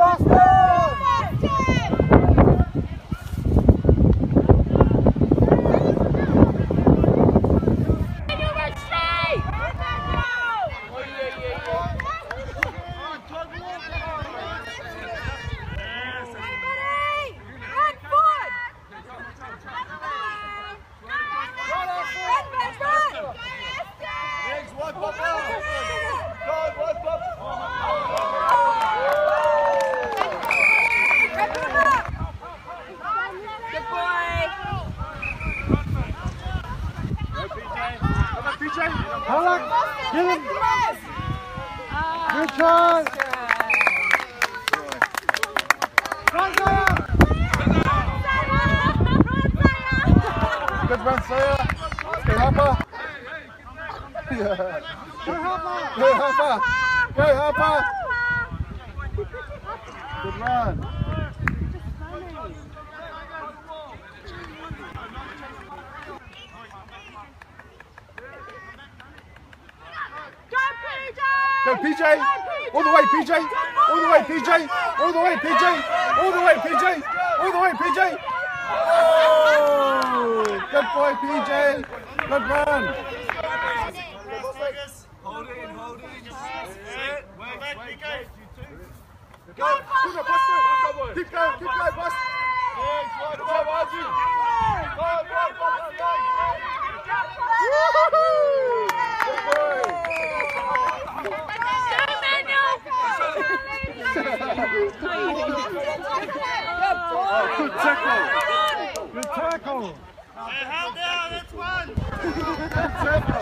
Good run, Sawyer. Go Harper. Yeah. Go Harper. Go Harper. Good run. Go PJ! All the way PJ! All the way PJ! All the way PJ! All the way PJ! All the way PJ! Oh! Good boy PJ! Good run! Hold it in, hold it in. Wait, Go! Keep going, Bust! Good boy! Good tackle! Good tackle! Held down, that's one! Good tackle!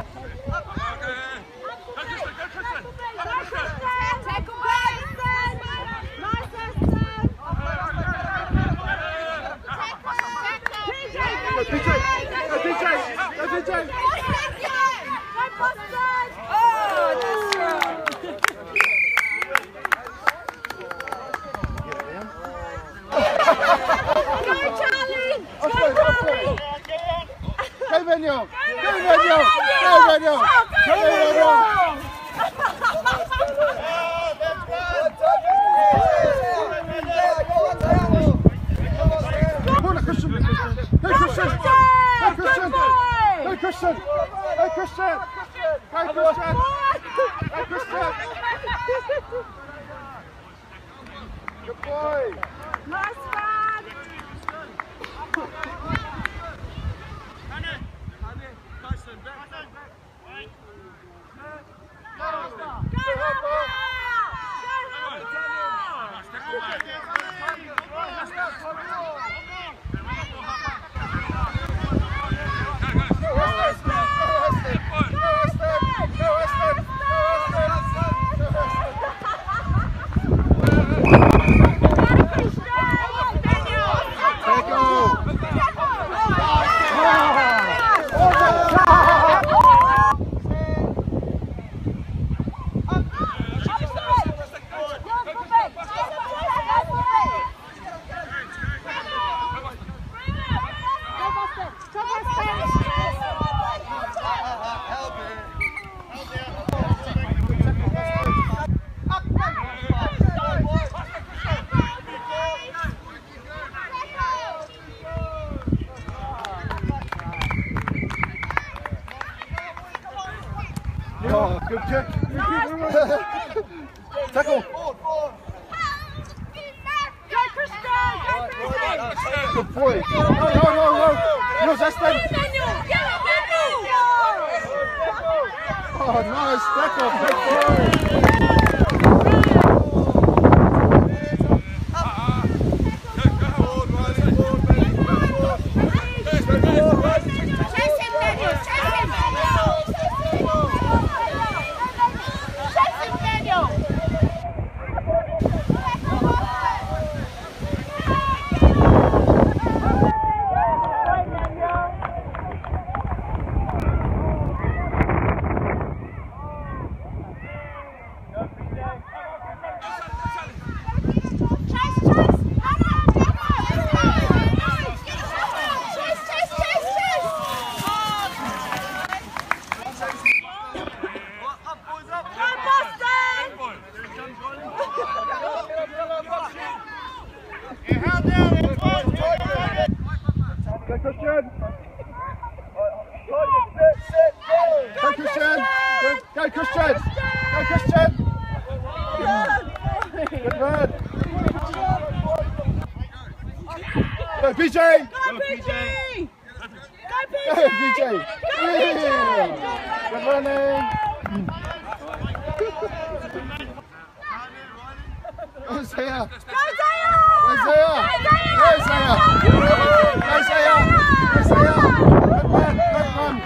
Go PJ! Go PJ! Go PJ! Go Venio! Go Venio! Go Venio! Go Venio! Go Christian! Go Christian! Go Christian! Go Christian! Go Christian! Go Christian! Go Christian! Good boy! Nice run! Oh, good kick. Tackle. Good boy. No. Yours, Aston. Oh, nice tackle. Good boy. Christian. Go Christian. Go Christian. Go Christian. Good man. Go BJ. Go PJ! Go BJ. Yeah. Good running. Isaiah. Isaiah. Isaiah. Isaiah. Good man. Good man.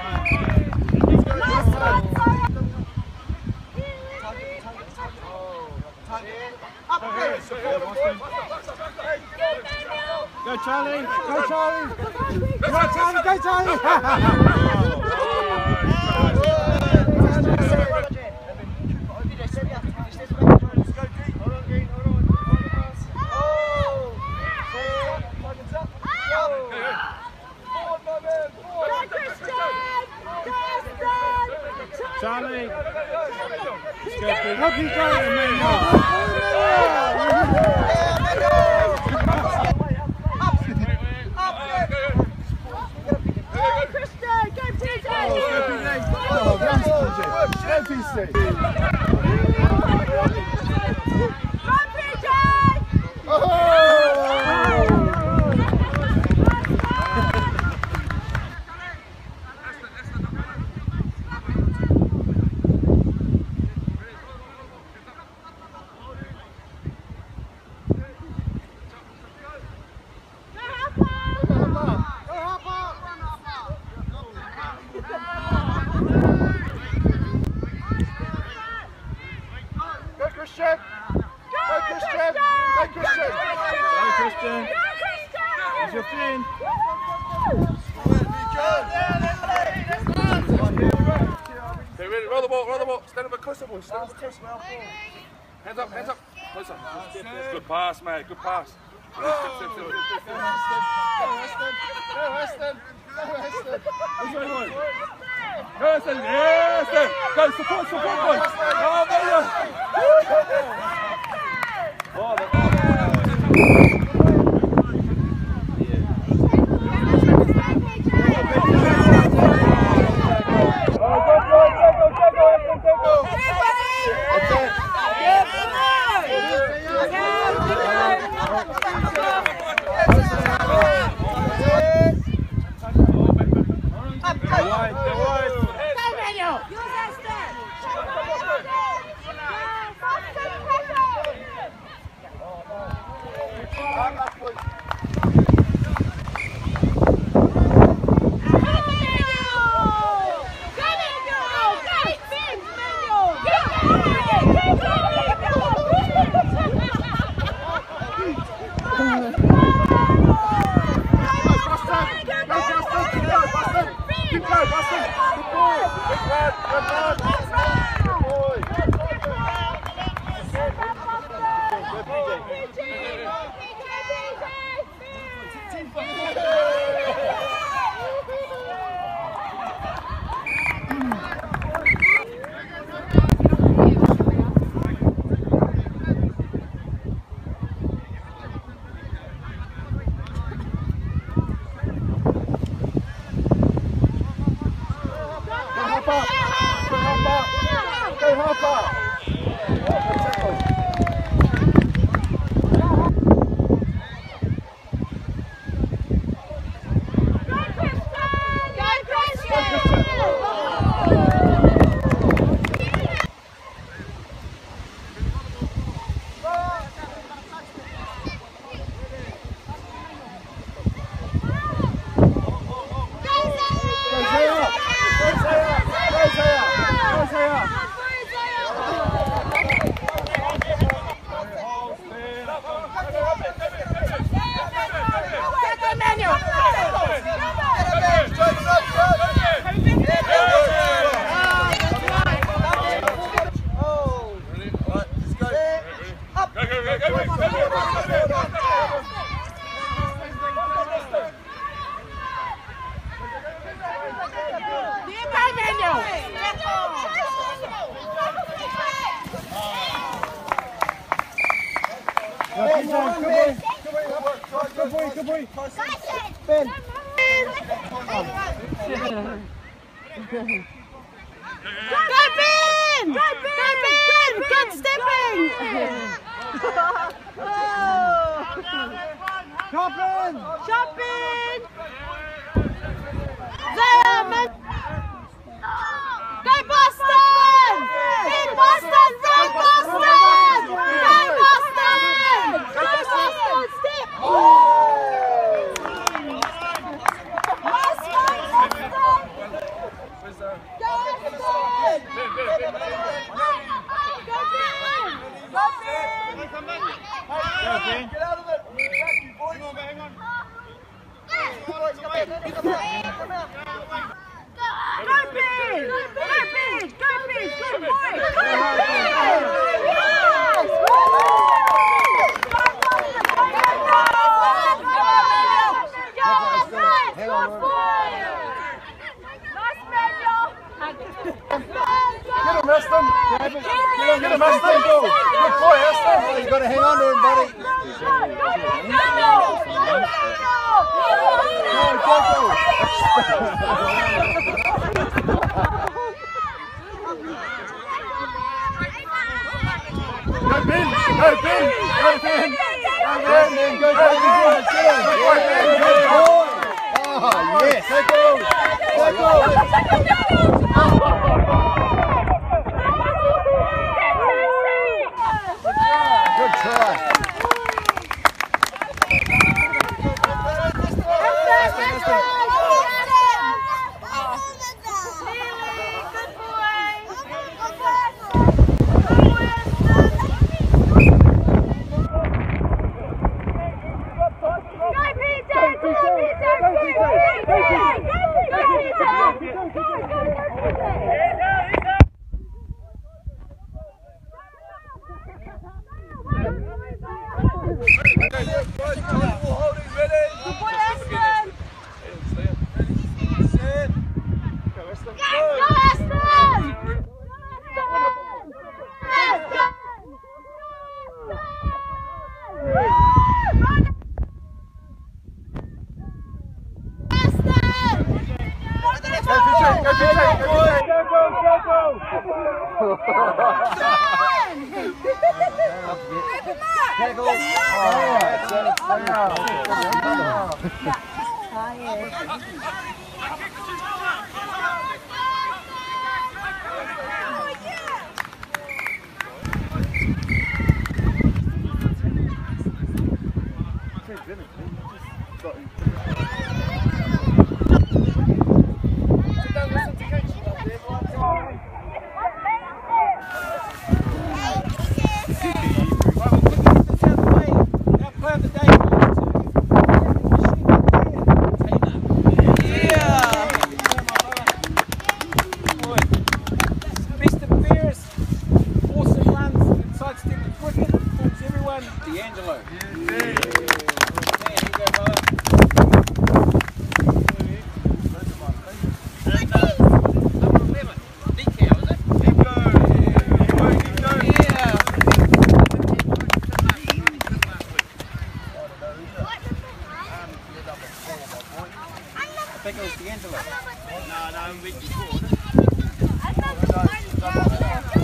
Go Charlie! Go Charlie! Go Charlie! Go Charlie! Charlie! Help you Christian! Go Christian! Go Christian! Go Christian! Here's your fin! Okay, ready, roll the ball, stand up closer, boys, stand up closer. Hands up, closer. Good pass, mate, good pass. Go Heston, go, support, boys. Oh, Good boy. Ben. Go Ben! Go Ben! Good stepping! Shopping! Shopping! There, man! Go Boston! Beat Boston! Run Boston! Go Boston! Go Boston! Step! Get out of it! Hang on, hang on. Go big! Go big! Go big! Good boy! Go Get him, Aston! Get him, Aston! Good boy, Aston! You've got to hang on to him, buddy. Go Ben! Go Ben! Go Ben! Go Ben! Go Ben! Oh, yes! Go go! Good try. D'Angelo. I think it was D'Angelo. No, we scored.